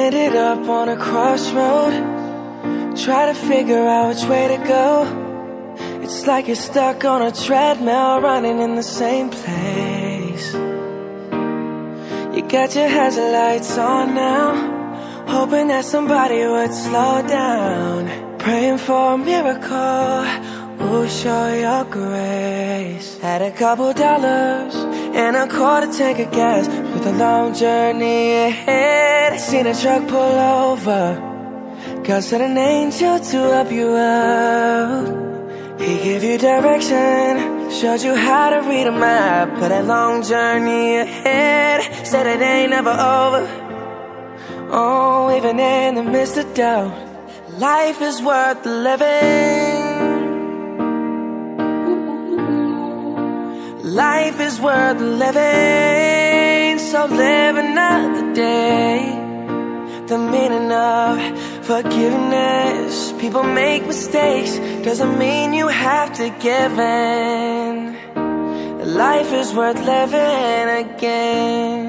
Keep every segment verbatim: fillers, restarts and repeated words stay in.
ended up on a crossroad, try to figure out which way to go. It's like you're stuck on a treadmill, running in the same place. You got your hazard lights on now, hoping that somebody would slow down, praying for a miracle, ooh, show your grace. Had a couple dollars and a quarter tank of gas, with a long journey ahead. Seen a truck pull over, God sent an angel to help you out. He gave you direction, showed you how to read a map. But that long journey ahead, said it ain't never over. Oh, even in the midst of doubt, life is worth living. Life is worth living, so live another day. The meaning of forgiveness. People make mistakes, doesn't mean you have to give in. Life is worth living again.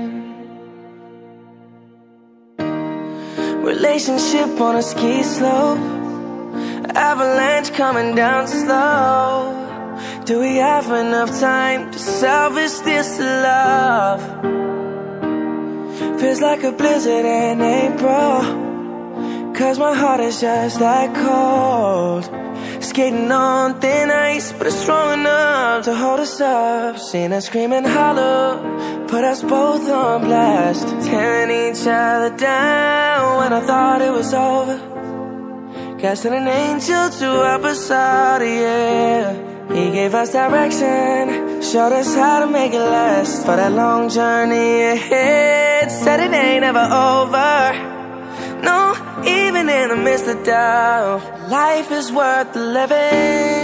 Relationship on a ski slope, avalanche coming down slow. Do we have enough time to salvage this love? Feels like a blizzard in April, cause my heart is just that cold. Skating on thin ice, but it's strong enough to hold us up. Seen us screaming hollow, put us both on blast, tearing each other down when I thought it was over. God sent an angel to help us out, yeah. He gave us direction, showed us how to make it last. For that long journey ahead, said it ain't ever over. No, even in the midst of doubt, life is worth living.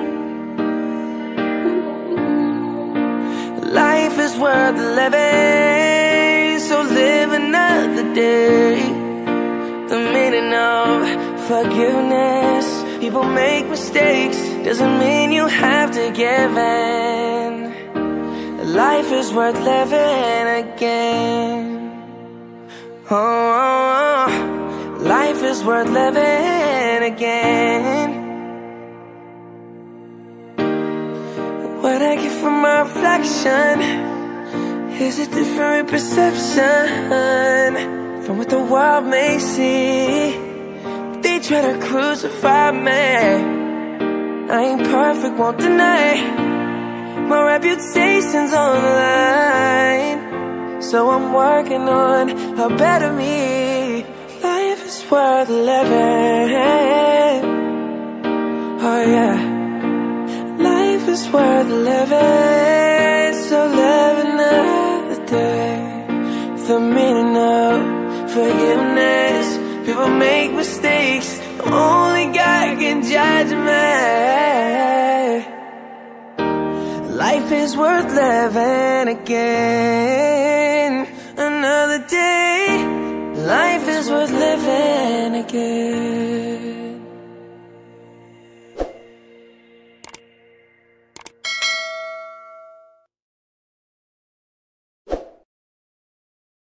Life is worth living, so live another day. The meaning of forgiveness. People make mistakes, doesn't mean you have to give in. Life is worth living again. Oh, oh, oh. Life is worth living again. What I get from my reflection is a different perception from what the world may see. They try to crucify me, I ain't perfect, won't deny. My reputation's on the line, so I'm working on a better me. Life is worth living. Oh yeah. Life is worth living, so live another day. The meaning of forgiveness. People make mistakes, only God can judge me. Life is worth living again. Another day, life is worth living again.